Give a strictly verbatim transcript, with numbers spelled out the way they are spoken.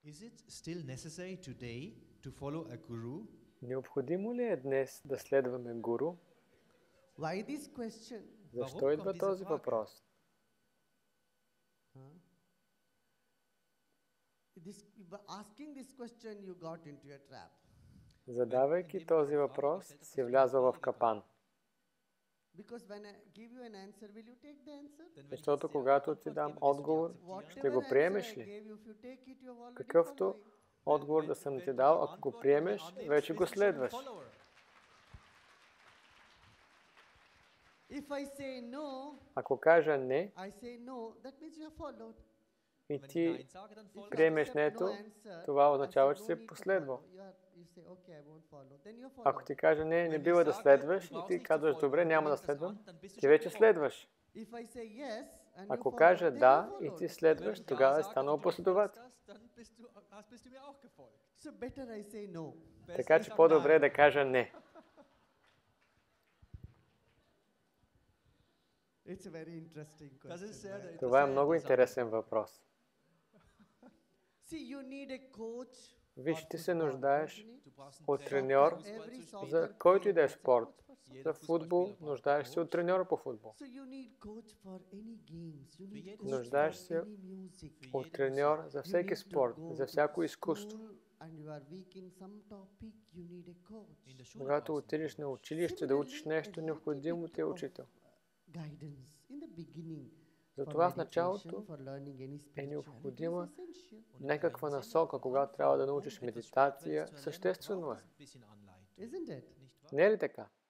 Is it still necessary today to follow a guru? Необходимо ли е днес да следваме гуру? Why this question? Защо Warum идва kommt diese този Frage? въпрос? Huh? This, by asking this question, you got into a trap. Задавайки този въпрос, си влязъл в капан. Because when I give you an answer, will you take the answer? Защото когато ти дам отговор, ще го Whatever приемеш answer I ли? gave you, if you take it, you have already Какъвто following. отговор да съм ти дал, ако го приемеш, вече го следваш. If I say no, Ако кажа не I say no, that means you have followed. и Wenn ich ти Nein sage, dann folge ich. приемеш Accept нето, no answer, това I означава, say, че no си need to последвал. follow. You are- you say, okay, I won't follow. Then you Ако follow. ти кажа не, не Wenn бива ich да sage, следваш du и brauchst ти nicht zu казваш, folgen, добре, du няма да lehnst das следвам, an, dann bist du ти schon вече gefolgt. следваш. If I say yes and you Ако follow, кажа then да you и followed. ти Wenn следваш, ich Ja тогава е sage und станал du machst последовател. das, dann bist du, hast- bist du mir auch gefolgt. So better I say no. Така че по-добре е да кажа не. It's a very interesting Das ist question. sehr right? Това е sehr много interessant. интересен въпрос. See, you need a coach. Виж, for ти се football, нуждаеш don't you need? Du brauchst einen от Trainer треньор für Fußball Every zu spielen. за soccer който и да е player needs a спорт. coach for soccer. Jeder За футбол Fußballspieler braucht einen нуждаеш се от Coach. треньор по футбол. So you need coach for any games. You Für need jedes coach Нуждаеш for се any music. Für от jede треньор Musik. за You всеки need to спорт, go за to всяко изкуство. school and you are weak in some topic, you need a coach. In der Schule Когато brauchst du einen отидеш на Coach. училище да учиш Similarly, нещо, a необходимо little ти е bit of, учител. uh, guidance in the beginning. For Затова в meditation, началото for learning any е spirituality необходима is essential. някаква насока, когато трябва да научиш медитация. Съществено е. Braucht es ein bisschen Anleitung. Isn't it? Nicht wahr? Не е ли така?